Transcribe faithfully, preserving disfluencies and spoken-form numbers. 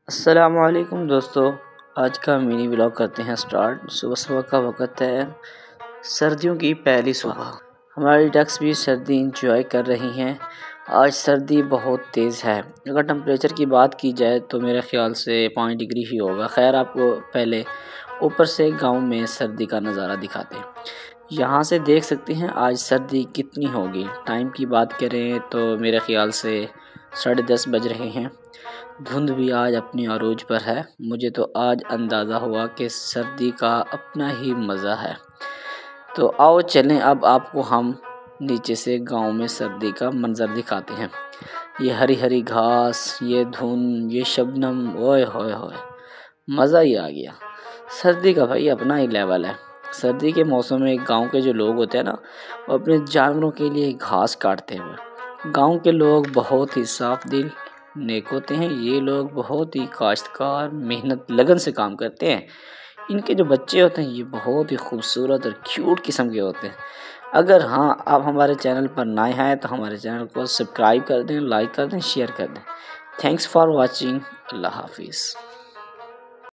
अस्सलामुअलैकुम दोस्तों, आज का मिनी व्लॉग करते हैं स्टार्ट। सुबह सुबह का वक़्त है, सर्दियों की पहली सुबह। हमारी डक्स भी सर्दी इंजॉय कर रही हैं। आज सर्दी बहुत तेज़ है। अगर टेम्परेचर की बात की जाए तो मेरे ख़्याल से पाँच डिग्री ही होगा। खैर, आपको पहले ऊपर से गांव में सर्दी का नज़ारा दिखाते हैं। यहाँ से देख सकते हैं आज सर्दी कितनी होगी। टाइम की बात करें तो मेरे ख़्याल से साढ़े दस बज रहे हैं। धुंध भी आज अपनी अरूज पर है। मुझे तो आज अंदाज़ा हुआ कि सर्दी का अपना ही मज़ा है। तो आओ चलें, अब आपको हम नीचे से गांव में सर्दी का मंज़र दिखाते हैं। ये हरी हरी घास, ये धुंध, ये शबनम, ओए होए होए, मज़ा ही आ गया। सर्दी का भाई अपना ही लेवल है। सर्दी के मौसम में गांव के जो लोग होते हैं ना, वो अपने जानवरों के लिए घास काटते हैं। गांव के लोग बहुत ही साफ दिल, नेक होते हैं। ये लोग बहुत ही काश्तकार, मेहनत लगन से काम करते हैं। इनके जो बच्चे होते हैं ये बहुत ही खूबसूरत और क्यूट किस्म के होते हैं। अगर हाँ, आप हमारे चैनल पर नए हैं तो हमारे चैनल को सब्सक्राइब कर दें, लाइक कर दें, शेयर कर दें। Thanks for watching. अल्लाह हाफिज़।